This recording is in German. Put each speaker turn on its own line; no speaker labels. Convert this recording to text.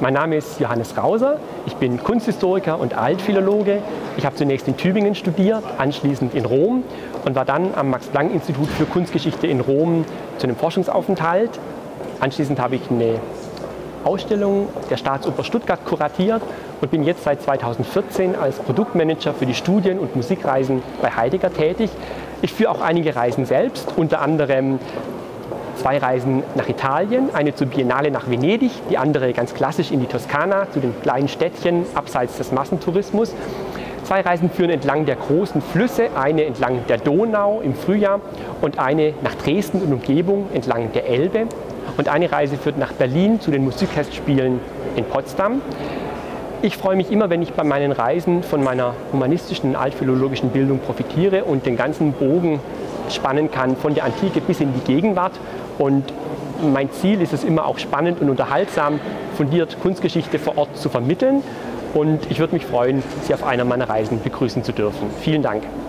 Mein Name ist Johannes Rauser, ich bin Kunsthistoriker und Altphilologe. Ich habe zunächst in Tübingen studiert, anschließend in Rom und war dann am Max-Planck-Institut für Kunstgeschichte in Rom zu einem Forschungsaufenthalt. Anschließend habe ich eine Ausstellung der Staatsoper Stuttgart kuratiert und bin jetzt seit 2014 als Produktmanager für die Studien- und Musikreisen bei Heidegger tätig. Ich führe auch einige Reisen selbst, unter anderem 2 Reisen nach Italien, eine zur Biennale nach Venedig, die andere ganz klassisch in die Toskana, zu den kleinen Städtchen abseits des Massentourismus. 2 Reisen führen entlang der großen Flüsse, eine entlang der Donau im Frühjahr und eine nach Dresden und Umgebung entlang der Elbe. Und eine Reise führt nach Berlin zu den Musikfestspielen in Potsdam. Ich freue mich immer, wenn ich bei meinen Reisen von meiner humanistischen und altphilologischen Bildung profitiere und den ganzen Bogen spannen kann, von der Antike bis in die Gegenwart. Und mein Ziel ist es immer auch spannend und unterhaltsam, fundiert Kunstgeschichte vor Ort zu vermitteln. Und ich würde mich freuen, Sie auf einer meiner Reisen begrüßen zu dürfen. Vielen Dank.